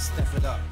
Step it up.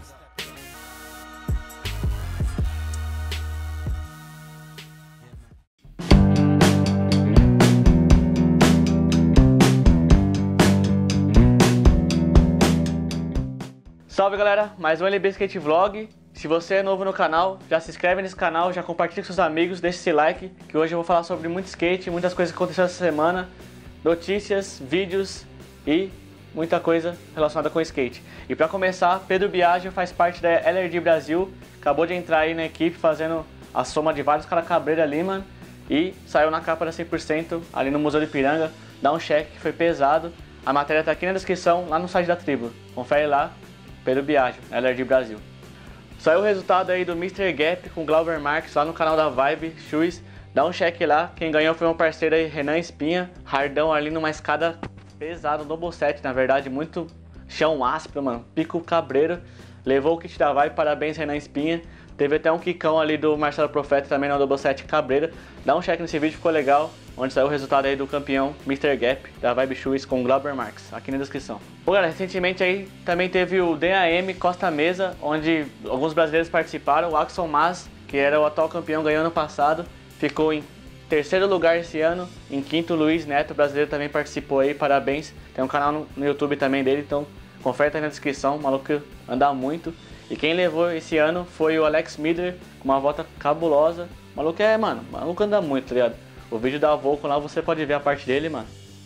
Salve galera, mais um LB Skate Vlog. Se você é novo no canal, já se inscreve nesse canal, já compartilha com seus amigos, deixa esse like, que hoje eu vou falar sobre muito skate, muitas coisas que aconteceram essa semana, notícias, vídeos e muita coisa relacionada com skate. E para começar, Pedro Biagio faz parte da LRD Brasil, acabou de entrar aí na equipe fazendo a soma de vários cara cabreira ali, mano, e saiu na capa da 100% ali no Museu do Ipiranga. Dá um check que foi pesado, a matéria tá aqui na descrição, lá no site da tribo, confere lá. Pedro Biagio, LRD Brasil. Saiu o resultado aí do Mr. Gap com Glauber Marques lá no canal da Vibe Shoes. Dá um check lá, quem ganhou foi um parceiro aí, Renan Espinha, hardão ali numa escada pesada, double set, na verdade, muito chão áspero, mano, pico cabreiro. Levou o kit da Vibe, parabéns Renan Espinha. Teve até um quicão ali do Marcelo Profeta também no double set cabreira. Dá um check nesse vídeo, ficou legal, onde saiu o resultado aí do campeão Mr. Gap da Vibe Shoes com Glauber Marques, aqui na descrição. Bom galera, recentemente aí também teve o DAM Costa Mesa, onde alguns brasileiros participaram. O Axel Mas, que era o atual campeão, ganhou ano passado, ficou em terceiro lugar esse ano. Em quinto, Luiz Neto, brasileiro, também participou aí, parabéns. Tem um canal no YouTube também dele, então confere aí na descrição, o maluco anda muito. E quem levou esse ano foi o Alex Miller, com uma volta cabulosa. O maluco o maluco anda muito, tá ligado? O vídeo da Volcom lá você pode ver a parte dele, mano.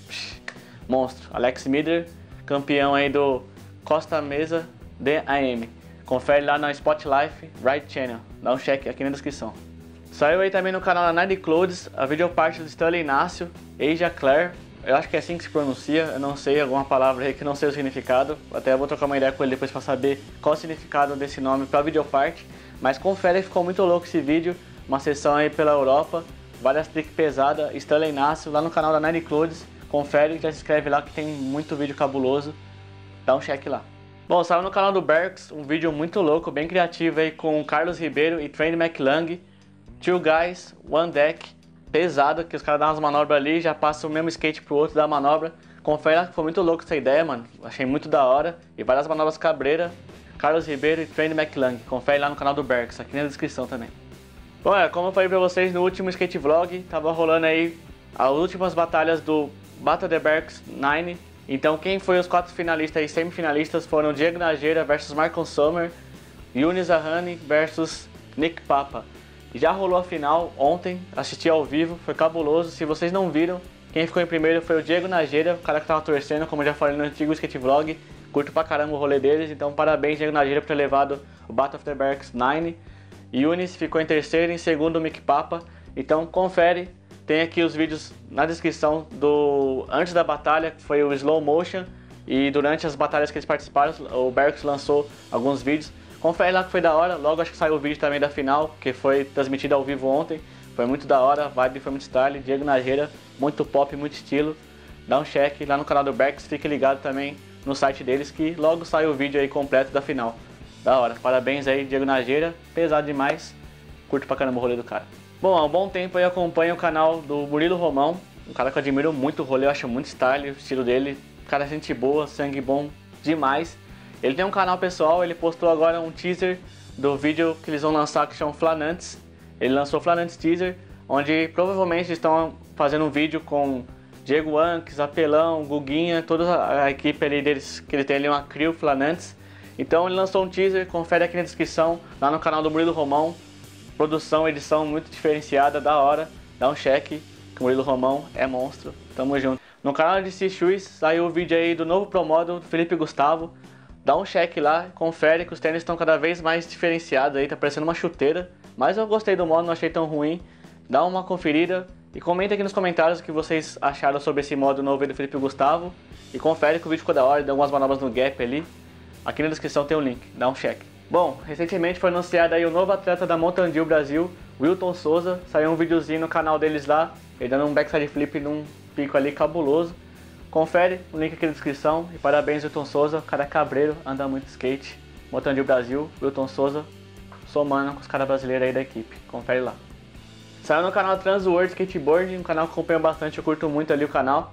Monstro. Alex Miller, campeão aí do Costa Mesa DAM. Confere lá na Spotlife Ride Channel. Dá um check aqui na descrição. Saiu aí também no canal da Night Clothes a videoparte do Stanley Inácio, Asia Claire. Eu acho que é assim que se pronuncia, eu não sei, alguma palavra aí que não sei o significado. Até vou trocar uma ideia com ele depois pra saber qual o significado desse nome pra videoparte. Mas confere, ficou muito louco esse vídeo. Uma sessão aí pela Europa, várias tricks pesadas, Stanley Inácio lá no canal da Night Clothes. Confere, já se inscreve lá que tem muito vídeo cabuloso. Dá um check lá. Bom, saiu no canal do Berks um vídeo muito louco, bem criativo aí com Carlos Ribeiro e Trent McLang. Two Guys, One Deck. Pesado, que os caras dão umas manobras ali, já passam o mesmo skate pro outro da manobra. Confere lá que foi muito louco essa ideia, mano. Achei muito da hora. E várias manobras cabreira. Carlos Ribeiro e Trent McLang. Confere lá no canal do Berks, aqui na descrição também. Bom, como eu falei pra vocês no último skate vlog, tava rolando aí as últimas batalhas do Battle the Berks 9. Então quem foi os 4 finalistas e semifinalistas foram Diego Najeira versus Marcon Sommer, Yunis Ahani versus Nick Papa. Já rolou a final ontem, assisti ao vivo, foi cabuloso. Se vocês não viram, quem ficou em primeiro foi o Diego Najeira, o cara que tava torcendo, como eu já falei no antigo skate vlog. Curto pra caramba o rolê deles, então parabéns Diego Najeira por ter levado o Battle of the Berks 9. Yunis ficou em terceiro e em segundo o Mick Papa. Então confere, tem aqui os vídeos na descrição do antes da batalha, que foi o Slow Motion. E durante as batalhas que eles participaram, o Berks lançou alguns vídeos. Confere lá que foi da hora, logo acho que saiu o vídeo também da final, que foi transmitido ao vivo ontem. Foi muito da hora, a vibe foi muito style, Diego Najeira, muito pop, muito estilo. Dá um check lá no canal do Berks, fique ligado também no site deles que logo sai o vídeo aí completo da final. Da hora, parabéns aí Diego Najeira, pesado demais, curto pra caramba o rolê do cara. Bom, há um bom tempo eu acompanho o canal do Murilo Romão, um cara que eu admiro muito o rolê, eu acho muito style, o estilo dele, cara gente boa, sangue bom demais. Ele tem um canal pessoal, ele postou agora um teaser do vídeo que eles vão lançar que chama Flanantes. Ele lançou Flanantes Teaser, onde provavelmente estão fazendo um vídeo com Diego Anques, Apelão, Guguinha, toda a equipe ali deles, que ele tem ali uma crew Flanantes. Então ele lançou um teaser, confere aqui na descrição, lá no canal do Murilo Romão. Produção, edição muito diferenciada, da hora, dá um check, que o Murilo Romão é monstro, tamo junto. No canal de DC Shoes saiu o vídeo aí do novo Pro Model do Felipe Gustavo. Dá um check lá, confere que os tênis estão cada vez mais diferenciados aí, tá parecendo uma chuteira. Mas eu gostei do modo, não achei tão ruim. Dá uma conferida e comenta aqui nos comentários o que vocês acharam sobre esse modo novo aí do Felipe Gustavo. E confere que o vídeo ficou da hora, deu algumas manobras no gap ali. Aqui na descrição tem o link, dá um check. Bom, recentemente foi anunciado aí o novo atleta da Mountain Dew Brasil, Wilton Souza. Saiu um videozinho no canal deles lá, ele dando um backside flip num pico ali cabuloso. Confere o link aqui na descrição e parabéns Wilton Souza, o cara cabreiro, anda muito skate. Mountain Dew Brasil, Wilton Souza, somando com os caras brasileiros aí da equipe, confere lá. Saiu no canal Trans World Skateboard, um canal que eu acompanho bastante, eu curto muito ali o canal.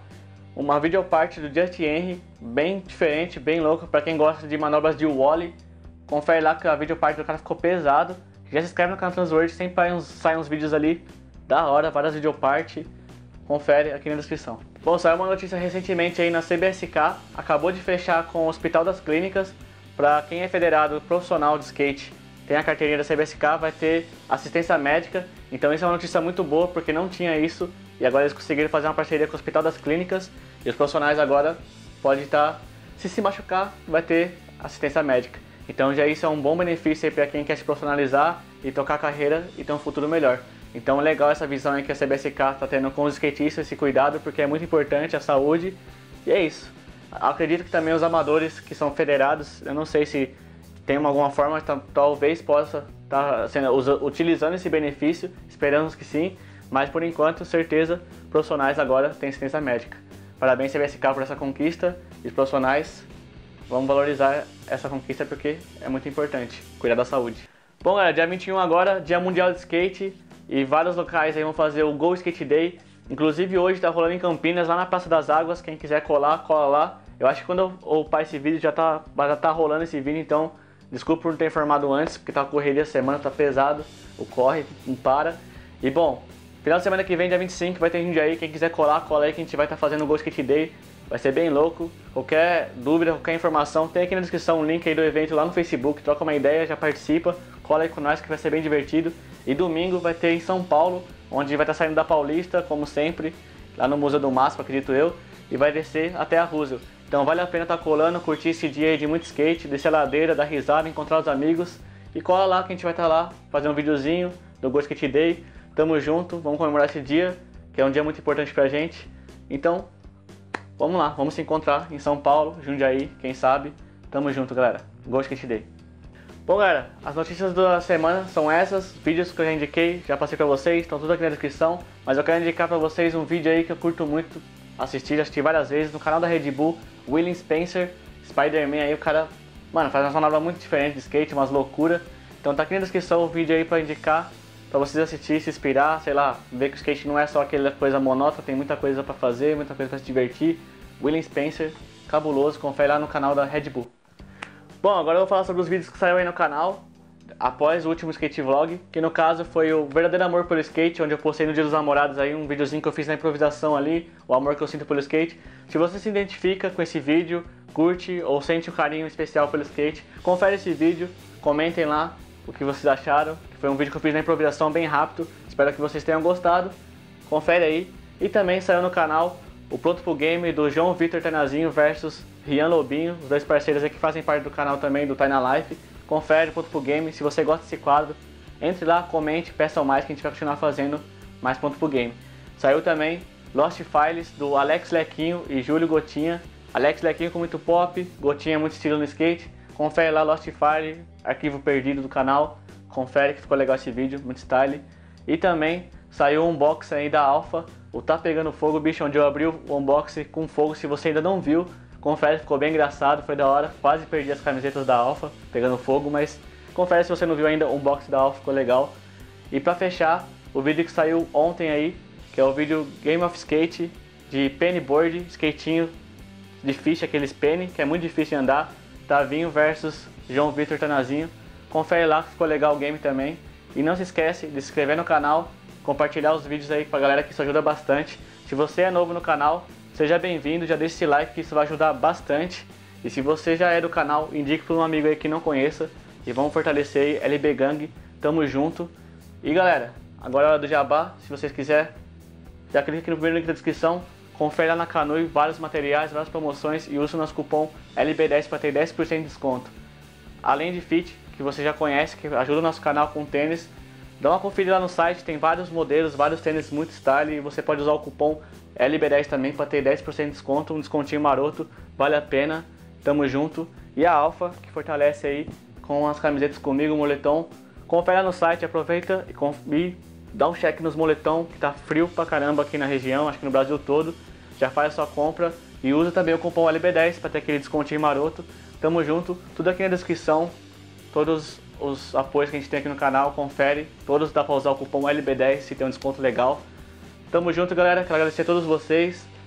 uma videopart do Just Henry, bem diferente, bem louco, para quem gosta de manobras de Wall-E. Confere lá que a videopart do cara ficou pesado. Já se inscreve no canal Transworld, sempre saem uns vídeos ali da hora, várias videopart. Confere aqui na descrição. Bom, saiu uma notícia recentemente aí na CBSK, acabou de fechar com o Hospital das Clínicas. Para quem é federado profissional de skate, tem a carteirinha da CBSK, vai ter assistência médica. Então isso é uma notícia muito boa, porque não tinha isso. E agora eles conseguiram fazer uma parceria com o Hospital das Clínicas. E os profissionais agora podem estar, se machucar, vai ter assistência médica. Então já isso é um bom benefício para quem quer se profissionalizar e tocar a carreira e ter um futuro melhor. Então é legal essa visão aí que a CBSK está tendo com os skatistas, esse cuidado, porque é muito importante a saúde. E é isso. Acredito que também os amadores que são federados, eu não sei se tem alguma forma, talvez possa estar utilizando esse benefício, esperamos que sim, mas por enquanto, certeza, profissionais agora têm assistência médica. Parabéns CBSK por essa conquista, e os profissionais, vamos valorizar essa conquista porque é muito importante, cuidar da saúde. Bom galera, dia 21 agora, dia mundial de skate, e vários locais aí vão fazer o Go Skate Day. Inclusive hoje está rolando em Campinas, lá na Praça das Águas, quem quiser colar, cola lá. Eu acho que quando eu upar esse vídeo já tá rolando esse vídeo, então desculpa por não ter informado antes, porque tá correria a semana, tá pesado, o corre, não para. E bom, final de semana que vem, dia 25, vai ter gente aí, quem quiser colar, cola aí que a gente vai estar fazendo o Go Skate Day. Vai ser bem louco, qualquer dúvida, qualquer informação, tem aqui na descrição um link aí do evento lá no Facebook, troca uma ideia, já participa, cola aí com nós que vai ser bem divertido. E domingo vai ter em São Paulo, onde vai estar saindo da Paulista, como sempre, lá no Museu do MASP, acredito eu, e vai descer até a Roosevelt. Então vale a pena estar colando, curtir esse dia aí de muito skate, descer a ladeira, dar risada, encontrar os amigos. E cola lá que a gente vai estar lá, fazer um videozinho do Go Skate Day. Tamo junto, vamos comemorar esse dia, que é um dia muito importante pra gente. Então, vamos lá, vamos se encontrar em São Paulo, Jundiaí, quem sabe. Tamo junto, galera. Go Skate Day. Bom, galera, as notícias da semana são essas. Vídeos que eu já indiquei, já passei pra vocês, estão tudo aqui na descrição. Mas eu quero indicar pra vocês um vídeo aí que eu curto muito assistir, já assisti várias vezes, no canal da Red Bull, William Spencer, Spider-Man aí, o cara, mano, faz uma manobra muito diferente de skate, umas loucura. Então tá aqui na descrição o vídeo aí pra indicar, pra vocês assistir, se inspirar, sei lá, ver que o skate não é só aquela coisa monótona, tem muita coisa pra fazer, muita coisa pra se divertir. William Spencer, cabuloso, confere lá no canal da Red Bull. Bom, agora eu vou falar sobre os vídeos que saíram aí no canal após o último skate vlog, que no caso foi o verdadeiro amor pelo skate, onde eu postei no Dia dos Namorados aí um videozinho que eu fiz na improvisação ali, o amor que eu sinto pelo skate. Se você se identifica com esse vídeo, curte ou sente um carinho especial pelo skate, confere esse vídeo, comentem lá o que vocês acharam, que foi um vídeo que eu fiz na improvisação bem rápido, espero que vocês tenham gostado, confere aí. E também saiu no canal o Pronto Pro Game do João Vitor Tenazinho versus Rian Lobinho, os dois parceiros aí que fazem parte do canal também do Taina Life. Confere o Pronto Pro Game, se você gosta desse quadro, entre lá, comente, peçam mais que a gente vai continuar fazendo mais Pronto Pro Game. Saiu também Lost Files do Alex Lequinho e Júlio Gotinha. Alex Lequinho com muito pop, Gotinha muito estilo no skate. Confere lá Lost File, arquivo perdido do canal. Confere que ficou legal esse vídeo, muito style. E também saiu um unboxing aí da Alpha, o Tá Pegando Fogo, bicho, onde eu abri o unboxing com fogo. Se você ainda não viu, confere, ficou bem engraçado, foi da hora. Quase perdi as camisetas da Alpha pegando fogo, mas confere se você não viu ainda, o unboxing da Alpha ficou legal. E pra fechar, o vídeo que saiu ontem aí, que é o vídeo Game of Skate de pennyboard, skatinho de ficha, aqueles penny, que é muito difícil de andar. Tavinho versus João Vitor Tanazinho. Confere lá que ficou legal o game também. E não se esquece de se inscrever no canal, compartilhar os vídeos aí pra galera, que isso ajuda bastante. Se você é novo no canal, seja bem-vindo, já deixa esse like que isso vai ajudar bastante. E se você já é do canal, indique para um amigo aí que não conheça. E vamos fortalecer aí, LB Gang, tamo junto. E galera, agora é a hora do jabá, se vocês quiserem, já clique aqui no primeiro link da descrição. Confere lá na Canui vários materiais, várias promoções e use o nosso cupom LB10 para ter 10% de desconto. Além de fit, que você já conhece, que ajuda o nosso canal com tênis, dá uma conferida lá no site, tem vários modelos, vários tênis muito style, e você pode usar o cupom LB10 também para ter 10% de desconto, um descontinho maroto, vale a pena, tamo junto. E a Alpha, que fortalece aí com as camisetas comigo, o moletom. Confere lá no site, aproveita e dá um check nos moletom, que tá frio pra caramba aqui na região, acho que no Brasil todo. Já faz a sua compra e usa também o cupom LB10 para ter aquele descontinho maroto. Tamo junto, tudo aqui na descrição, todos os apoios que a gente tem aqui no canal, confere, todos dá pra usar o cupom LB10 se tem um desconto legal. Tamo junto, galera, quero agradecer a todos vocês,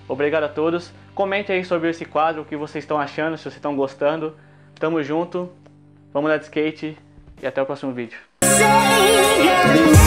Obrigado a todos. Comente aí sobre esse quadro, o que vocês estão achando, se vocês estão gostando. Tamo junto, vamos andar de skate e até o próximo vídeo.